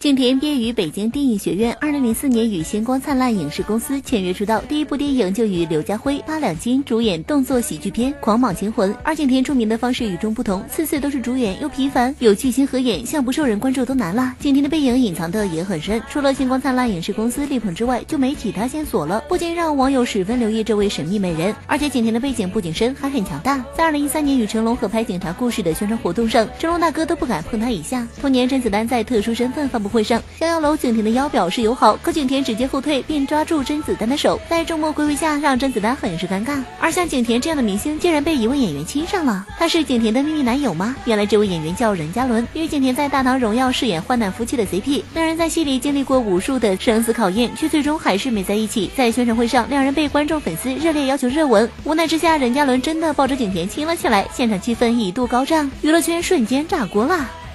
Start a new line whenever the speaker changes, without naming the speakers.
景甜毕业于北京电影学院，2004年与星光灿烂影视公司签约出道，第一部电影就与刘家辉、八两金主演动作喜剧片《狂蟒惊魂》。而景甜出名的方式与众不同，次次都是主演，又频繁有巨星合演，想不受人关注都难了。景甜的背影隐藏的也很深，除了星光灿烂影视公司力捧之外，就没其他线索了，不禁让网友十分留意这位神秘美人。而且景甜的背景不仅深，还很强大。在2013年与成龙合拍《警察故事》的宣传活动上，成龙大哥都不敢碰她一下。同年甄子丹在特殊身份发布会上想要搂景甜的腰表示友好，可景甜直接后退，并抓住甄子丹的手，在众目睽睽下让甄子丹很是尴尬。而像景甜这样的明星竟然被一位演员亲上了，他是景甜的秘密男友吗？原来这位演员叫任嘉伦，与景甜在《大唐荣耀》饰演患难夫妻的 CP， 两人在戏里经历过无数的生死考验，却最终还是没在一起。在宣传会上，两人被观众粉丝热烈要求热吻，无奈之下，任嘉伦真的抱着景甜亲了起来，现场气氛一度高涨，娱乐圈瞬间炸锅了。